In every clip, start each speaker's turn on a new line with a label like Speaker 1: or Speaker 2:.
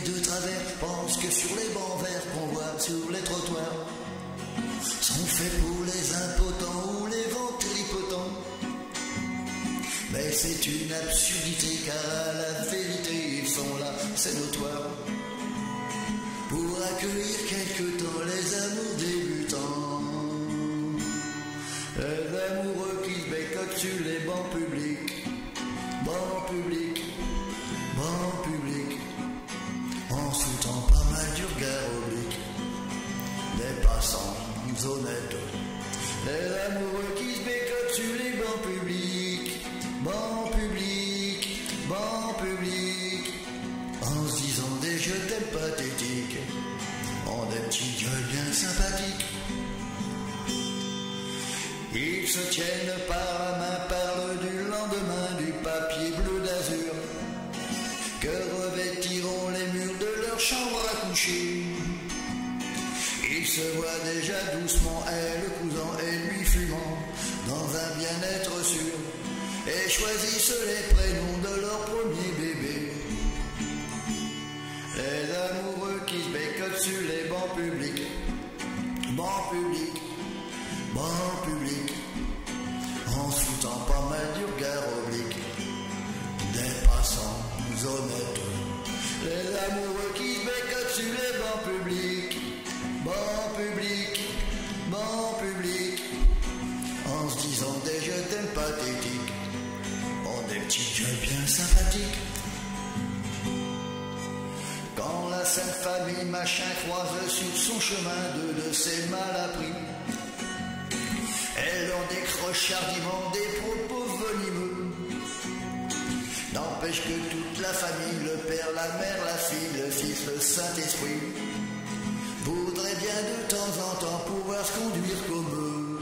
Speaker 1: de travers pensent que sur les bancs verts qu'on voit sur les trottoirs sont faits pour les impotents ou les ventripotents. Mais c'est une absurdité car à la vérité ils sont là, c'est notoire, pour accueillir quelque temps les amours débutants. Les amoureux qui se bécotent sur les bancs publics, bancs publics, bancs publics, en se foutant pas mal du regard oblique des passants honnêtes. Les amoureux qui se bécotent sur les bancs publics, bancs publics, bancs publics, en se disant des je t'aime pathétiques, en des petits gueules bien sympathiques. Ils se tiennent par la main, parlent du lendemain, du papier bleu d'azur que revêtiront les murs de leur chambre à coucher. Ils se voient déjà doucement, elle cousant et lui fumant, dans un bien-être sûr, et choisissent les prénoms de leur premier bébé. Les amoureux qui se bécotent sur les bancs publics, bancs publics, bancs publics, en se foutant pas mal du regard oblique des passants honnêtes. Les amoureux qui se bécotent sur les bancs publics, bancs publics, bancs publics, en se disant des je t'aime pathétiques, en des petits gueules bien sympathiques. Quand la sainte famille machin croise sur son chemin deux de ses mal appris, elle en décroche hardiment des propos venimeux. N'empêche que toute la famille, le père, la mère, la fille, le fils, le Saint-Esprit, voudrait bien de temps en temps pouvoir se conduire comme eux.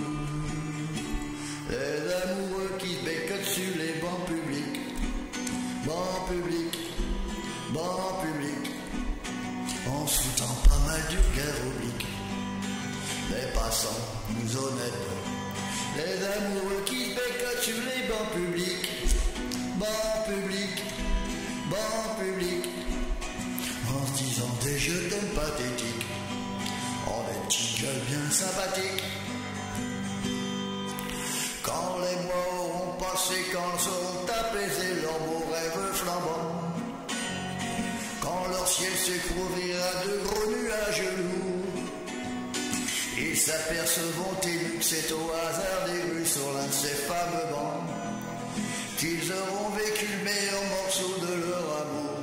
Speaker 1: Les amoureux qui se bécotent sur les bancs publics, bancs publics, bancs publics, en se foutant pas mal du regard oblique des passants honnêtes. Les amoureux qui se bécotent sur les bancs publics, bancs publics, bancs publics, en se disant des je t'aime pathétiques, en des petits gueules bien sympathiques. Quand les mois auront passé, quand seront apaisés leurs beaux rêves flambants, quand leur ciel se couvrira de gros nuages lourds, ils s'apercevront élus que c'est au hasard des rues sur l'un de ces fameux bancs qu'ils auront vécu le meilleur morceau de leur amour.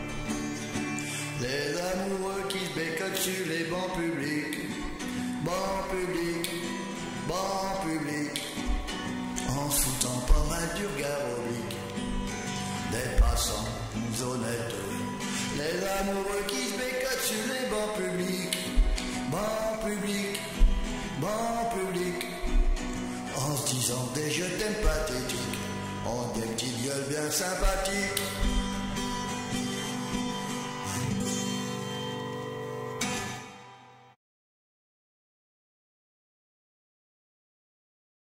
Speaker 1: Les amoureux qui se bécotent sur les bancs publics, bancs publics, bancs publics, en se foutant pas mal du regard oblique des passants honnêtes. Les amoureux qui se bécotent sur les bancs publics, bancs publics, bancs publics, en se disant des je t'aime pathétiques, en des petites gueules bien sympathiques.